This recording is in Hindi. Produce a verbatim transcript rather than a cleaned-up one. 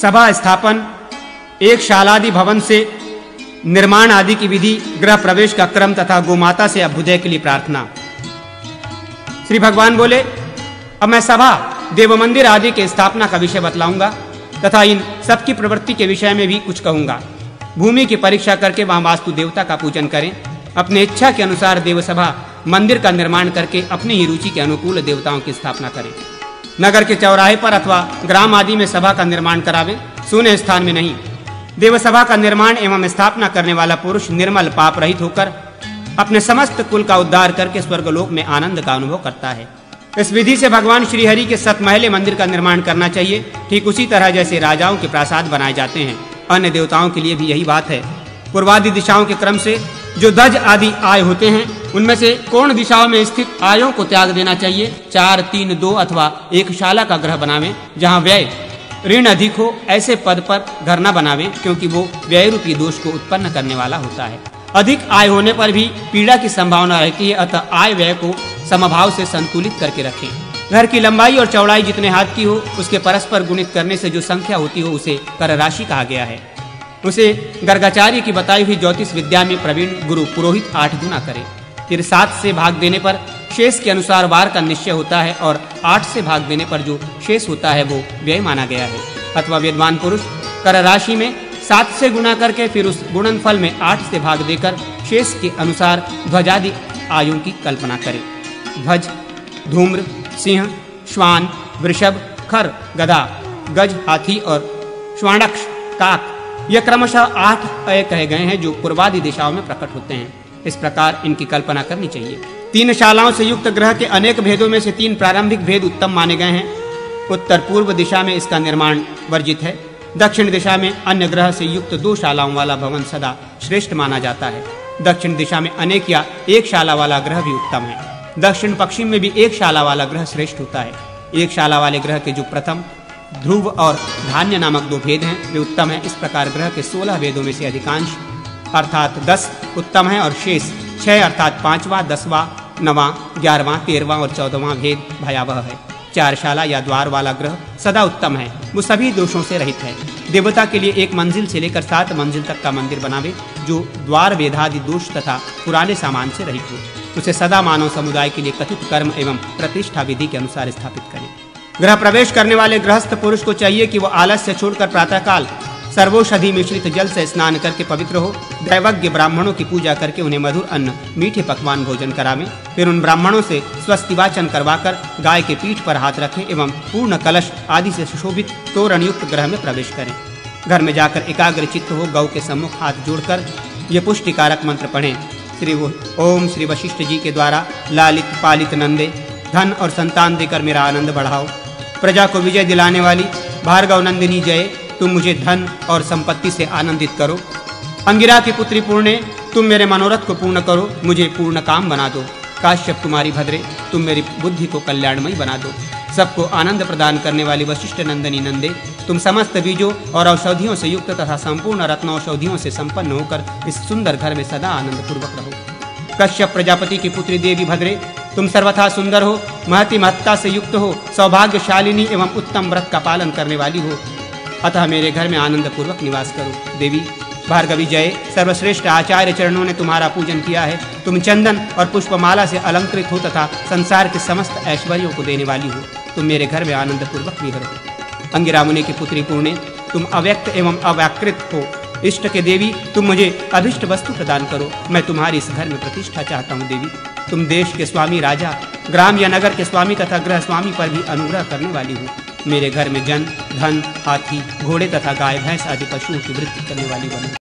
सभा स्थापन, एक शालादि भवन से निर्माण आदि की विधि, गृह प्रवेश का क्रम तथा गोमाता से अभ्युदय के लिए प्रार्थना। श्री भगवान बोले, अब मैं सभा, देव मंदिर आदि के स्थापना का विषय बतलाऊंगा तथा इन सबकी प्रवृत्ति के विषय में भी कुछ कहूंगा। भूमि की परीक्षा करके वहां वास्तु देवता का पूजन करें। अपने इच्छा के अनुसार देवसभा मंदिर का निर्माण करके अपनी ही रुचि के अनुकूल देवताओं की स्थापना करें। नगर के चौराहे पर अथवा ग्राम आदि में सभा का निर्माण करावें, शून्य स्थान में नहीं। देवसभा का निर्माण एवं स्थापना करने वाला पुरुष निर्मल पाप रहित होकर अपने समस्त कुल का उद्धार करके स्वर्गलोक में आनंद का अनुभव करता है। इस विधि से भगवान श्री हरि के सतमहले मंदिर का निर्माण करना चाहिए। ठीक उसी तरह जैसे राजाओं के प्रासाद बनाए जाते हैं, अन्य देवताओं के लिए भी यही बात है। पूर्वादि दिशाओं के क्रम से जो दज आदि आय होते हैं, उनमें से कोण दिशाओं में स्थित आयों को त्याग देना चाहिए। चार, तीन, दो अथवा एक शाला का ग्रह बनावें। जहां व्यय ऋण अधिक हो, ऐसे पद पर घर न बनावें, क्योंकि वो व्यय रूपी दोष को उत्पन्न करने वाला होता है। अधिक आय होने पर भी पीड़ा की संभावना रहती है, अतः आय व्यय को समभाव से संतुलित करके रखें। घर की लंबाई और चौड़ाई जितने हाथ की हो, उसके परस्पर गुणित करने से जो संख्या होती हो, उसे कर राशि कहा गया है। उसे गर्गाचार्य की बताई हुई ज्योतिष विद्या में प्रवीण गुरु पुरोहित आठ गुना करे। फिर सात से भाग देने पर शेष के अनुसार वार का निश्चय होता है और आठ से भाग देने पर जो शेष होता है वो व्यय माना गया है। अथवा विद्वान पुरुष कर राशि में सात से गुणा करके फिर उस गुणनफल में आठ से भाग देकर शेष के अनुसार ध्वजादि आयुओं की कल्पना करे। ध्वज, धूम्र, सिंह, श्वान, वृषभ, खर, गधा, गज, हाथी और श्वानक्ष, काक, ये क्रमशः आठ अय कहे गए हैं जो पूर्वादि दिशाओं में प्रकट होते हैं। इस प्रकार इनकी कल्पना करनी चाहिए। तीन शालाओं से युक्त ग्रह के अनेक भेदों में से तीन प्रारंभिक भेद उत्तम माने गए हैं। उत्तर पूर्व दिशा में इसका निर्माण वर्जित है। दक्षिण दिशा में अन्य ग्रह से युक्त दो शालाओं वाला भवन सदा श्रेष्ठ माना जाता है। दक्षिण दिशा में अनेक या एक शाला वाला ग्रह भी उत्तम है। दक्षिण पश्चिम में भी एक शाला वाला ग्रह श्रेष्ठ होता है। एक शाला वाले ग्रह के जो प्रथम, ध्रुव और धान्य नामक दो भेद हैं, वे उत्तम हैं। इस प्रकार ग्रह के सोलह भेदों में से अधिकांश अर्थात दस उत्तम है और शेष छह अर्थात पांचवा, दसवां, नवां, ग्यारहवां, तेरहवां और चौदहवां भेद भयावह है। चार शाला या द्वार वाला ग्रह सदा उत्तम है, वो सभी दोषों से रहित है। देवता के लिए एक मंजिल से लेकर सात मंजिल तक का मंदिर बनावे जो द्वार वेदादि दोष तथा पुराने सामान से रहित हो। उसे सदा मानव समुदाय के लिए कथित कर्म एवं प्रतिष्ठा विधि के अनुसार स्थापित करें। गृह प्रवेश करने वाले गृहस्थ पुरुष को चाहिए कि वो आलस्य छोड़कर प्रातःकाल सर्वौषधि मिश्रित जल से स्नान करके पवित्र हो। दैवज्ञ ब्राह्मणों की पूजा करके उन्हें मधुर अन्न, मीठे पकवान भोजन करावें। फिर उन ब्राह्मणों से स्वस्ति वाचन करवाकर गाय के पीठ पर हाथ रखें एवं पूर्ण कलश आदि से सुशोभित तोरण युक्त गृह में प्रवेश करें। घर में जाकर एकाग्र चित्त हो गौ के सम्मुख हाथ जोड़कर ये पुष्टिकारक मंत्र पढ़ें। श्री ओम श्री वशिष्ठ जी के द्वारा लालित पालित नंदे, धन और संतान देकर मेरा आनंद बढ़ाओ। प्रजा को विजय दिलाने वाली भार्गव नंदिनी जय, तुम मुझे धन और संपत्ति से आनंदित करो। अंगिरा की पुत्री पूर्णे, तुम मेरे मनोरथ को पूर्ण करो, मुझे पूर्ण काम बना दो। काश्यप कुमारी भद्रे, तुम मेरी बुद्धि को कल्याणमयी बना दो। सबको आनंद प्रदान करने वाली वशिष्ठ नंदनी नंदे, तुम समस्त बीजों और औषधियों से युक्त तथा संपूर्ण रत्नौषधियों से संपन्न होकर इस सुंदर घर में सदा आनंद पूर्वक रहो। कश्यप प्रजापति की पुत्री देवी भद्रे, तुम सर्वथा सुंदर हो, महति महत्ता से युक्त हो, सौभाग्यशालिनी एवं उत्तम व्रत का पालन करने वाली हो, अतः मेरे घर में आनंद पूर्वक निवास करो। देवी भार्गवी जय, सर्वश्रेष्ठ आचार्य चरणों ने तुम्हारा पूजन किया है। तुम चंदन और पुष्पमाला से अलंकृत हो तथा संसार के समस्त ऐश्वर्यों को देने वाली हो। तुम मेरे घर में आनंद पूर्वक विहरो। अंगिरा मुनि की पुत्री पूर्णे, तुम अव्यक्त एवं अव्याकृत हो। इष्ट के देवी, तुम मुझे अभिष्ट वस्तु प्रदान करो। मैं तुम्हारी इस घर में प्रतिष्ठा चाहता हूँ। देवी तुम देश के स्वामी राजा, ग्राम या नगर के स्वामी तथा गृह स्वामी पर भी अनुग्रह करने वाली हो। मेरे घर में जन, धन, हाथी, घोड़े तथा गाय भैंस आदि पशुओं की वृद्धि करने वाली बनो।